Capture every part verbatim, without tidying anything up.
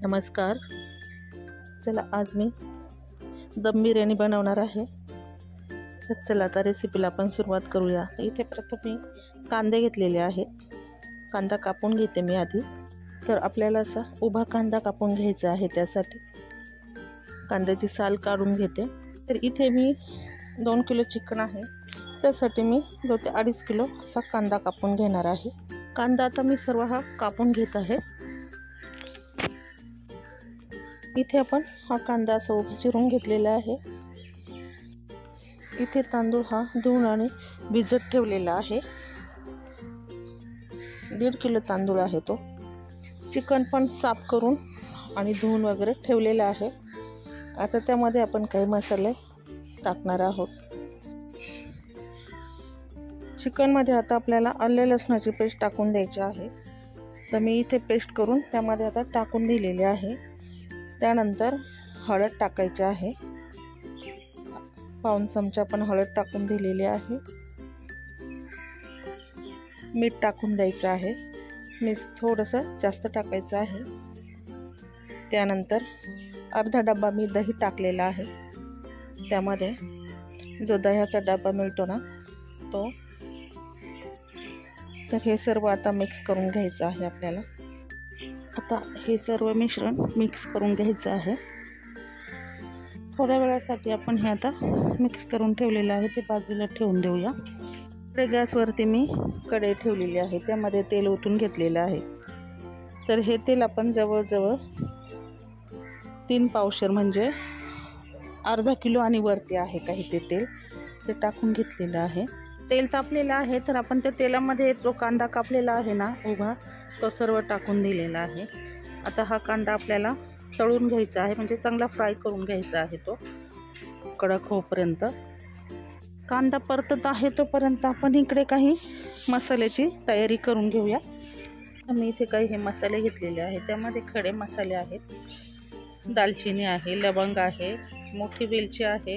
नमस्कार. चला आज मी दम बिर्याणी बनवणार आहे. तर चला आता रेसिपीला आपण सुरुवात करूया. इथे प्रथम मी कांदे घेतलेले आहेत. कांदा कापून घेते मी आधी. तर आपल्याला असा उभा कांदा कापून घ्यायचा आहे. त्यासाठी कांद्याची साल काढून घेते. तर इथे मी दोन किलो चिकन आहे, त्यासाठी मी दोन ते अडीच किलो असा कांदा कापून घेणार आहे. कांदा आता मी सर्व हा कापून घेत आहे. इथे आपण हा कांदा असा उभा चिरून घेतलेला आहे. इथे तांदूळ हा धुवून आणि भिजत ठेवलेला आहे. दीड किलो तांदूळ आहे तो. चिकन पण साफ करून आणि धुवून वगैरे ठेवलेला आहे. आता त्यामध्ये आपण काही मसाले टाकणार आहोत. चिकनमध्ये आता आपल्याला आले लसणाची पेस्ट टाकून द्यायची आहे. तर मी इथे पेस्ट करून त्यामध्ये आता टाकून दिलेली आहे. त्यानंतर हळद टाकायची आहे. पाऊण चमचा पण हळद टाकून दिलेली आहे. मीठ टाकून द्यायचं आहे. मीठ थोडंसं जास्त टाकायचं आहे. त्यानंतर अर्धा डबा मी दही टाकलेला आहे. त्यामध्ये जो दह्याचा डबा मिळतो ना तो. तर हे सर्व आता मिक्स करून घ्यायचं आहे आपल्याला. आता हे सर्व मिश्रण मिक्स करून घ्यायचं आहे. थोड्या वेळासाठी आपण हे आता मिक्स करून ठेवलेलं आहे ते बाजूला ठेवून देऊया. इकडे गॅसवरती मी कढई ठेवलेली आहे. त्यामध्ये तेल ओतून घेतलेलं आहे. तर हे तेल आपण जवळजवळ तीन पावशेर म्हणजे अर्धा किलो आणि वरती आहे काही ते तेल ते टाकून घेतलेलं आहे. तेल तापलेलं आहे. तर आपण त्या तेलामध्ये जो कांदा कापलेला आहे ना उभा तो सर्व टाकून दिलेला आहे. आता हा कांदा आपल्याला तळून घ्यायचा आहे, म्हणजे चांगला फ्राय करून घ्यायचा आहे तो कडक होईपर्यंत. कांदा परतत आहे तोपर्यंत आपण इकडे काही मसाल्याची तयारी करून घेऊया. मी इथे काही हे मसाले घेतलेले आहे. त्यामध्ये खडे मसाले आहेत. दालचिनी आहे, लवंग आहे, मोठी वेलची आहे,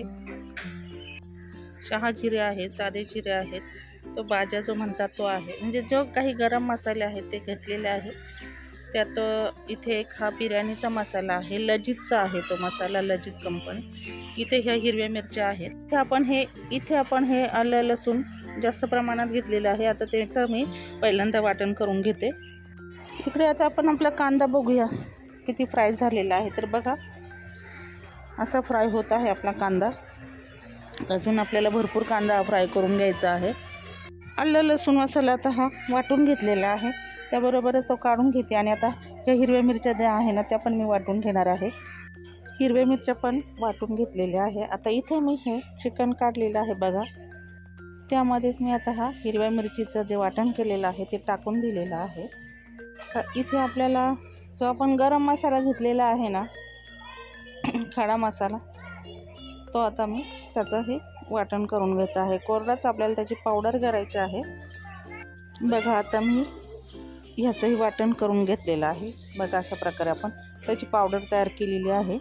शहा जिरे आहे, साधे जिरे आहेत, तो बाजा जो म्हणतात तो आहे. म्हणजे जो काही गरम मसाले आहेत ते घेतलेले आहेत. त्यात इथे एक हा बिर्याणीचा मसाला आहे, लजीजचा आहे तो मसाला, लजीज कंपनी. इथे ह्या हिरव्या मिरच्या आहेत. इथे आपण हे इथे आपण हे आलं लसूण जास्त प्रमाणात घेतलेलं आहे. आता त्याचं मी पहिल्यांदा वाटण करून घेते. इकडे आता आपण आपला कांदा बघूया किती फ्राय झालेला आहे. तर बघा असा फ्राय होत आहे आपला कांदा. अजून आपल्याला भरपूर कांदा फ्राय करून घ्यायचा आहे. आलं लसूण मसाला आता हा वाटून घेतलेला आहे. त्याबरोबरच तो काढून घेते. आणि आता ह्या हिरव्या मिरच्या ज्या आहे ना त्या पण मी वाटून घेणार आहे. हिरव्या मिरच्या पण वाटून घेतलेल्या आहे. आता इथे मी हे चिकन काढलेलं आहे बघा. त्यामध्येच मी आता हा हिरव्या मिरचीचं जे वाटण केलेलं आहे ते टाकून दिलेलं आहे. तर इथे आपल्याला जो आपण गरम मसाला घेतलेला आहे ना खडा मसाला तो आता मी त्याचं हे वाटण करून घेत आहे. कोरडाच आपल्याला त्याची पावडर करायची आहे. बघा आता मी ह्याचंही वाटण करून घेतलेलं आहे. बघा अशा प्रकारे आपण त्याची पावडर तयार केलेली आहे.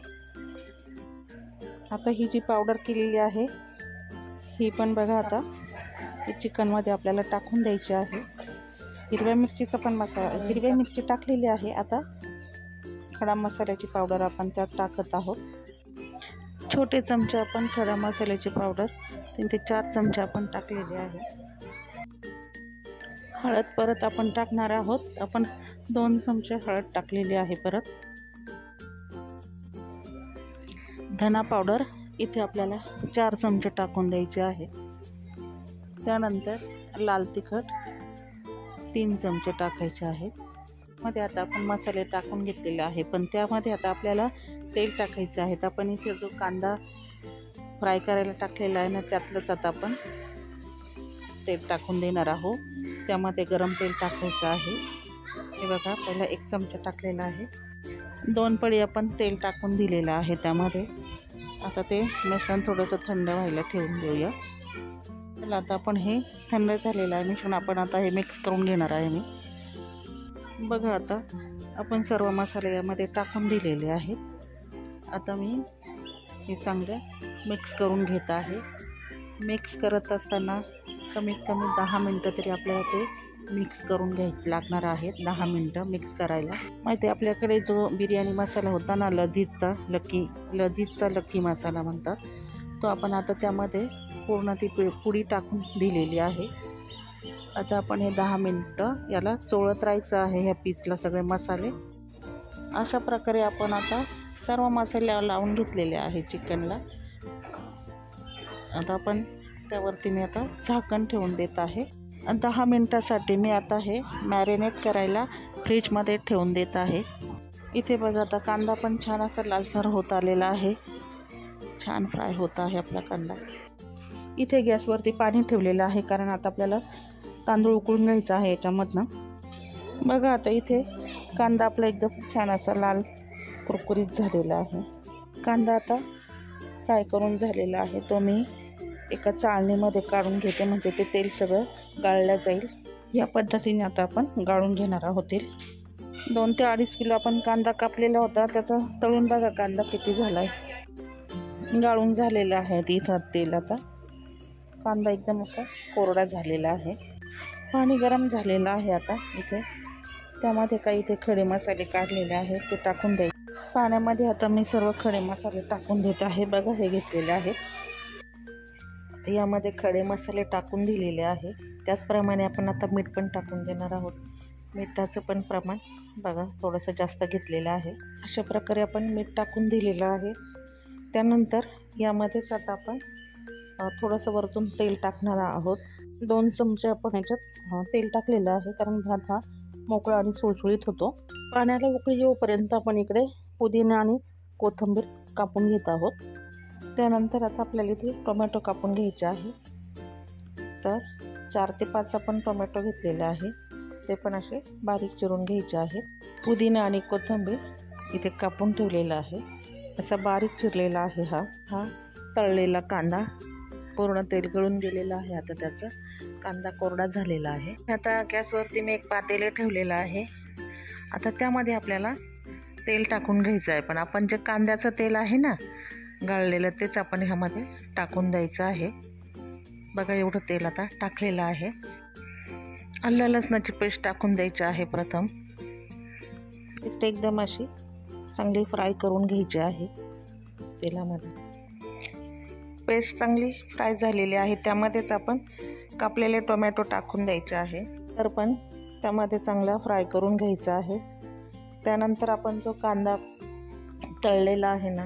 आता ही जी पावडर केलेली आहे ही पण बघा आता ही चिकनमध्ये आपल्याला टाकून द्यायची आहे. हिरव्या मिरचीचा पण मसाला हिरव्या मिरची टाकलेली आहे. आता खडा मसाल्याची पावडर आपण त्यात टाकत आहोत. छोटे चमचे आपण खडा मसाल्याची पावडर तीन ते चार चमचे आपण टाकलेले आहे. हळद परत आपण टाकणार आहोत. आपण दोन चमचे हळद टाकलेली आहे. परत धना पावडर इथे आपल्याला चार चमचे टाकून द्यायचे आहे. त्यानंतर लाल तिखट तीन चमचे टाकायचे आहेत. मध्ये आता आपण मसाले टाकून घेतलेले आहे, पण त्यामध्ये आता आपल्याला तेल टाकायचं आहे. तर आपण इथे जो कांदा फ्राय करायला टाकलेला आहे ना त्यातलंच आता आपण तेल टाकून देणार आहोत. त्यामध्ये गरम तेल टाकायचं आहे. हे बघा पहिला एक चमचा टाकलेला आहे. दोन पळी आपण तेल टाकून दिलेलं आहे त्यामध्ये. आता ते मिश्रण थोडंसं थंड व्हायला ठेवून देऊया. चला आता आपण हे थंड झालेलं आहे मिश्रण आपण आता हे मिक्स करून घेणार आहे मी. बघा आता आपण सर्व मसाले यामध्ये टाकून दिलेले आहेत. आता मी हे चांगलं मिक्स करून घेत आहे. मिक्स करत असताना कमीत कमी दहा मिनटं तरी आपल्याला ते मिक्स करून घ्याय लागणार आहेत. दहा मिनटं मिक्स करायला. माहिती आपल्याकडे जो बिर्याणी मसाला होता ना, लजीजचा लकी लजीजचा लकी मसाला म्हणतात, तो आपण आता त्यामध्ये पूर्ण ती पुडी टाकून दिलेली आहे. आता आपण हे दहा मिनटं याला चोळत राहायचं आहे, ह्या पीसला सगळे मसाले. अशा प्रकारे आपण आता सर्व मसाले लावून घेतलेले आहे चिकनला. आता आपण त्यावरती मी आता झाकण ठेवून देत आहे. दहा मिनटासाठी मी आता हे मॅरिनेट करायला फ्रीजमध्ये ठेवून देत आहे. इथे बघा आता कांदा पण छान असा लालसर होत आलेला आहे. छान फ्राय होत आहे आपला कांदा. इथे गॅसवरती पाणी ठेवलेलं आहे, कारण आता आपल्याला तांदूळ उकळून घ्यायचा आहे याच्यामधनं. बघा आता इथे कांदा आपला एकदम छान असा लाल कुरकुरीत झालेला आहे. कांदा आता फ्राय करून झालेला आहे. तो मी एका चाळणीमध्ये काढून घेते, म्हणजे ते तेल सगळं गाळलं जाईल. या पद्धतीने आता आपण गाळून घेणार आहोत तेल. दोन ते अडीच किलो आपण कांदा कापलेला होता, त्याचा तळून बघा कांदा किती झाला आहे. गाळून झालेला आहे इथं तेल. आता कांदा एकदम असा कोरडा झालेला आहे. पाणी गरम झालेलं आहे आता इथे. त्यामध्ये काही इथे खडे मसाले काढलेले आहेत, ते टाकून द्यायचे पाण्यामध्ये. आता मी सर्व खडे मसाले टाकून देत आहे. बघा हे घेतलेले आहेत. यामध्ये खडे मसाले टाकून दिलेले आहे. त्याचप्रमाणे आपण आता मीठ पण टाकून देणार आहोत. मिठाचं पण प्रमाण बघा थोडंसं जास्त घेतलेलं आहे. अशा प्रकारे आपण मीठ टाकून दिलेलं आहे. त्यानंतर यामध्येच आता आपण थोडंसं वरतून तेल टाकणार आहोत. दोन चमचे आपण याच्यात तेल टाकलेलं आहे, कारण भात हा मोकळा आणि सुळसुळीत होतो. पाण्याला उकळी येऊपर्यंत आपण इकडे पुदिना आणि कोथिंबीर कापून घेत आहोत. त्यानंतर आता आपल्याला इथे टोमॅटो कापून घ्यायचे आहे. तर चार ते पाच आपण टोमॅटो घेतलेले आहे, ते पण असे बारीक चिरून घ्यायचे आहेत. पुदिना आणि कोथिंबीर इथे कापून ठेवलेला आहे, असा बारीक चिरलेला आहे. हा हा तळलेला कांदा पूर्ण तेल गळून गेलेला आहे. आता त्याचा कांदा कोरडा झालेला आहे. आता गॅसवरती मी एक पातेले ठेवलेलं आहे. आता त्यामध्ये आपल्याला तेल टाकून घ्यायचं आहे, पण आपण जे कांद्याचं तेल आहे ना गाळलेलं, तेच आपण ह्यामध्ये टाकून द्यायचं आहे. बघा एवढं तेल आता टाकलेलं आहे. आलं लसणाची पेस्ट टाकून द्यायची आहे प्रथम. पेस्ट एकदम अशी चांगली फ्राय करून घ्यायची आहे तेलामध्ये. पेस्ट चांगली फ्राय झालेली आहे. त्यामध्येच आपण कापलेले टोमॅटो टाकून द्यायचे आहे. तर पण त्यामध्ये चांगला फ्राय करून घ्यायचा आहे. त्यानंतर आपण जो कांदा तळलेला आहे ना,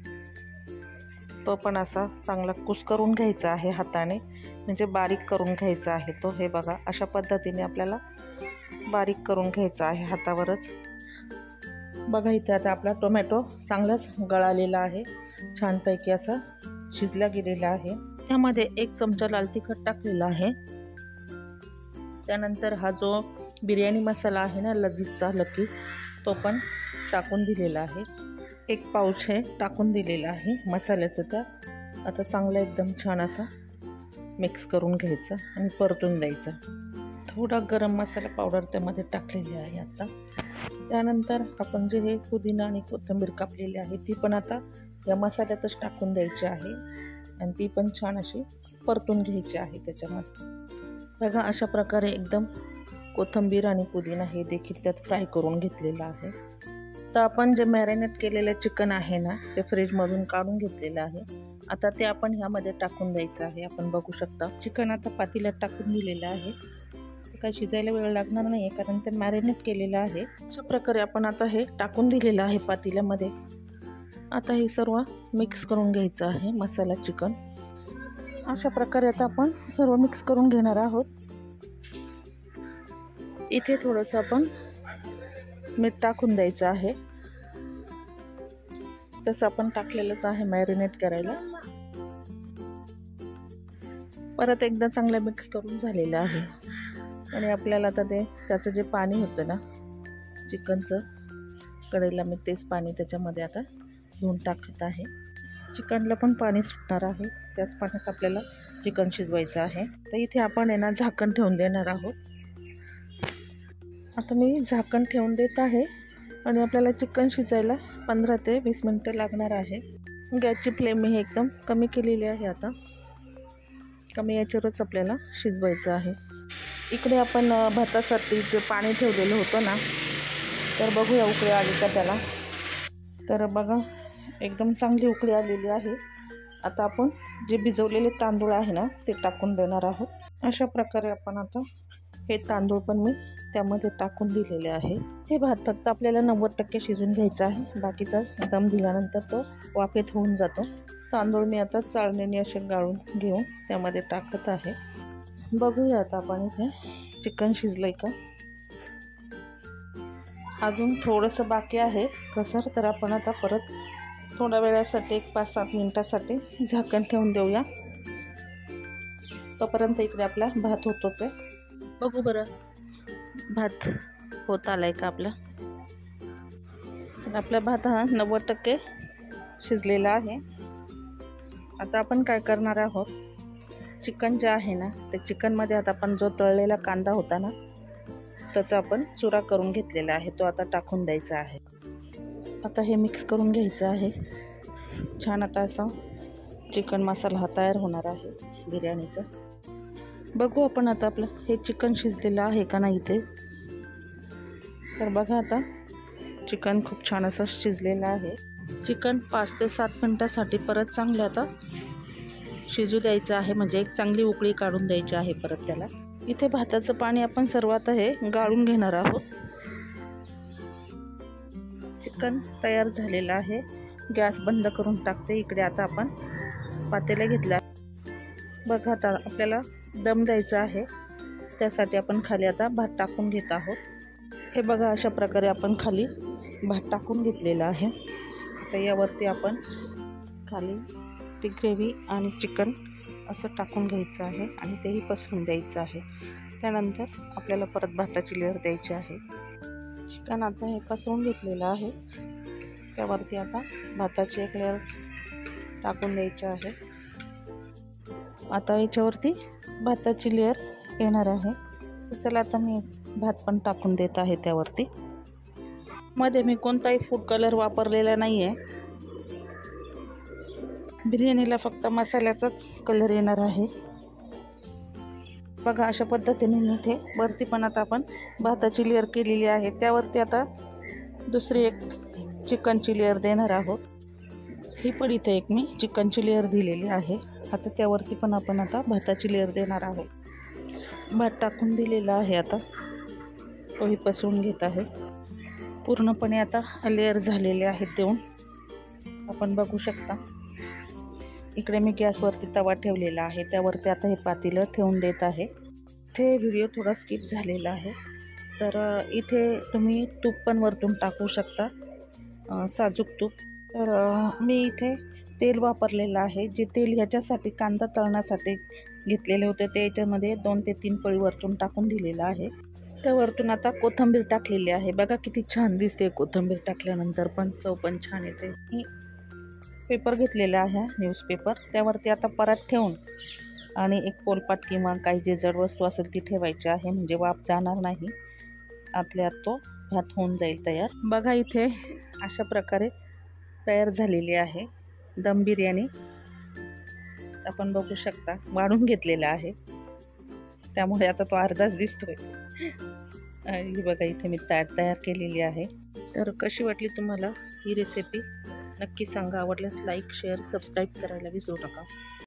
तो पण असा चांगला कुस्करून घ्यायचा आहे हाताने, म्हणजे बारीक करून घ्यायचा आहे तो. हे बघा अशा पद्धतीने आपल्याला बारीक करून घ्यायचा आहे हातावरच. बघा इथे आता आपला टोमॅटो चांगलाच गळालेला आहे, छानपैकी असा शिजला गेलेला आहे. त्यामध्ये एक चमचा लाल तिखट टाकलेला आहे. त्यानंतर हा जो बिर्याणी मसाला आहे ना लजीजचा लकी, तो पण टाकून दिलेला आहे. एक पाऊच हे टाकून दिलेलं आहे मसाल्याचं. त्या आता चांगला एकदम छान असा मिक्स करून घ्यायचा आणि परतून द्यायचा. थोडा गरम मसाला पावडर त्यामध्ये टाकलेली आहे आता. त्यानंतर आपण जे हे पुदिना आणि कोथिंबीर कापलेली आहे, ती पण आता या मसाल्यातच टाकून द्यायची आहे आणि ती पण छान अशी परतून घ्यायची आहे त्याच्यामध्ये. बघा अशा प्रकारे एकदम कोथिंबीर आणि पुदिना हे देखील त्यात फ्राय करून घेतलेलं आहे. तर आपण जे मॅरिनेट केलेलं चिकन आहे ना, ते फ्रीजमधून काढून घेतलेलं आहे. आता ते आपण ह्यामध्ये टाकून द्यायचं आहे. आपण बघू शकता चिकन आता पातेल्यात टाकून दिलेलं आहे. ते काय शिजायला वेळ लागणार नाही आहे, कारण ते मॅरिनेट केलेलं आहे. अशा प्रकारे आपण आता हे टाकून दिलेलं आहे पातेल्यामध्ये. आता हे सर्व मिक्स करून घ्यायचं आहे मसाला चिकन. अशा प्रकारे आता आपण सर्व मिक्स करून घेणार आहोत. इथे थोडंसं आपण मीठ टाकून द्यायचं आहे, तसं आपण टाकलेलंच आहे मॅरिनेट करायला. परत एकदा चांगलं मिक्स करून झालेलं आहे. आणि आपल्याला आता ते त्याचं जे पाणी होतं ना चिकनचं, कढईला मी तेच पाणी त्याच्यामध्ये आता घेऊन टाकत आहे. चिकनला पण पाणी सुटणार आहे, त्याच पाण्यात आपल्याला चिकन शिजवायचं आहे. तर इथे आपण आहे ना झाकण ठेवून देणार आहोत. आता मी झाकण ठेवून देत आहे आणि आपल्याला चिकन शिजायला पंधरा ते वीस मिनटं लागणार आहे. गॅसची फ्लेम मी एकदम कमी केलेली आहे. आता कमी याच्यावरच आपल्याला शिजवायचं आहे. इकडे आपण अ, भातासाठी जे पाणी ठेवलेलं होतं ना, तर बघूया उकळी आली का त्याला. तर बघा एकदम चांगली उकळी आलेली आहे. आता आपण जे भिजवलेले तांदूळ आहे ना ते टाकून देणार आहोत. अशा प्रकारे आपण आता हे तांदूळ पण मी त्यामध्ये टाकून दिलेले आहे. हे भात फक्त आपल्याला नव्वद टक्के शिजवून घ्यायचा आहे. बाकीचा दम दिल्यानंतर तो वाफेत होऊन जातो. तांदूळ मी आता चाळणीने असे गाळून घेऊन त्यामध्ये टाकत आहे. बघूया आता आपण इथे चिकन शिजलंय का. अजून थोडंसं बाकी आहे कसर, तर आपण आता परत थोड्या वेळासाठी एक पाच सात मिनटासाठी झाकण ठेवून देऊया. तोपर्यंत इकडे आपला भात होतोच आहे. बघू बरं भात होत आलाय का आपला. तर आपला भात हा नव्वद टक्के शिजलेला आहे. आता आपण काय करणार आहोत, चिकन जे आहे ना त्या चिकनमध्ये आता आपण जो तळलेला कांदा होता ना त्याचा आपण चुरा करून घेतलेला आहे तो आता टाकून द्यायचा आहे. आता हे मिक्स करून घ्यायचं आहे. छान आता असा चिकन मसाला हा तयार होणार आहे बिर्याणीचा. बघू आपण आता आपलं हे चिकन शिजलेलं आहे का नाही ते. तर बघा आता चिकन खूप छान असं शिजलेलं आहे. चिकन पाच ते सात मिनटासाठी परत चांगलं आता शिजू द्यायचं आहे, म्हणजे एक चांगली उकळी काढून द्यायची आहे परत त्याला. इथे भाताचं पाणी आपण सर्वात हे गाळून घेणार आहोत. चिकन तयार झालेलं आहे. गॅस बंद करून टाकते. इकडे आता आपण पातेलं घेतलं. बघा आता आपल्याला दम द्यायचा आहे, त्यासाठी आपण खाली आता भात टाकून घेत आहोत. हे बघा अशा प्रकारे आपण खाली भात टाकून घेतलेला आहे. तर यावरती आपण खाली ती ग्रेव्ही आणि चिकन असं टाकून घ्यायचं आहे आणि तेही पसरून द्यायचं आहे. त्यानंतर आपल्याला परत भाताची लेअर द्यायची आहे. चिकन आता हे पसरून घेतलेलं आहे. त्यावरती आता भाताची एक लेअर टाकून द्यायची आहे. आता याच्यावरती भाताची लेअर येणार आहे. तर चला आता मी भात पण टाकून देत आहे त्यावरती. मध्ये मी कोणताही फूड कलर वापरलेला नाही आहे. बिर्याणीला फक्त मसाल्याचाच कलर येणार आहे. बघा अशा पद्धतीने मी इथे वरती पण आता आपण भाताची लेअर केलेली आहे. त्यावरती आता दुसरी एक चिकनची लेअर देणार आहोत. ही पण इथे एक मी चिकनची लेअर दिलेली आहे. आता त्यावरती पण आपण आता भाताची लेअर देणार आहोत. भात टाकून दिलेला आहे. आता तोही पसरून घेत आहे. पूर्णपणे आता लेअर झालेले आहेत देऊन आपण बघू शकता. इकडे मी गॅसवरती तवा ठेवलेला आहे. त्यावरती आता हे पातेलं ठेवून देत आहे. इथे व्हिडिओ थोडा स्किप झालेला आहे, तर इथे तुम्ही तूप पण वरतून टाकू शकता, साजूक तूप. तर मी इथे तेल वापरलेलं आहे. जे तेल ह्याच्यासाठी कांदा तळण्यासाठी घेतलेले होते ते याच्यामध्ये दोन ते तीन पळी वरतून टाकून दिलेलं आहे. त्यावरतून आता कोथिंबीर टाकलेली आहे. बघा किती छान दिसते कोथिंबीर टाकल्यानंतर, पण चव पण छान येते. मी पेपर घेतलेला आहे न्यूजपेपर, त्यावरती आता परात ठेवून आणि एक पोलपाट किंवा काही जे जड वस्तू असेल ती ठेवायची आहे, म्हणजे वाफ जाणार नाही. आतल्या आत तो भात होऊन जाईल तयार. बघा इथे अशा प्रकारे तयार झालेली आहे दम बिर्याणी. आपण बघू शकता वाढून घेतलेला आहे, त्यामुळे आता तो अर्धाच दिसतोय. ही बघा इथे मी ताट तयार केलेली आहे. तर कशी वाटली तुम्हाला ही रेसिपी नक्की सांगा. आवडल्यास लाईक शेअर सबस्क्राईब करायला विसरू नका.